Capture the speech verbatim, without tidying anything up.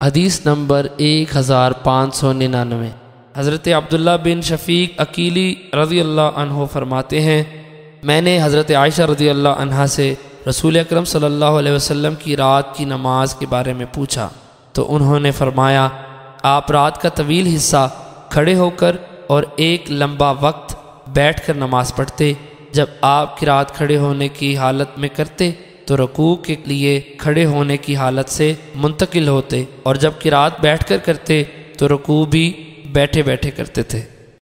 हदीस नंबर एक हज़ार पाँच सौ निन्यानवे। हज़रत अब्दुल्ला बिन शफ़ीक अकीली रज़ी अल्लाह अन्हो फरमाते हैं, मैंने हज़रत आयशा रज़ी अल्लाह अन्हा से रसूल अकरम सल्लल्लाहु अलैहि वसल्लम की रात की नमाज के बारे में पूछा तो उन्होंने फरमाया, आप रात का तवील हिस्सा खड़े होकर और एक लंबा वक्त बैठकर नमाज पढ़ते। जब आप किरात खड़े होने की हालत में करते तो रुकू के लिए खड़े होने की हालत से मुंतकिल होते, और जब किरात बैठकर करते तो रुकू भी बैठे बैठे करते थे।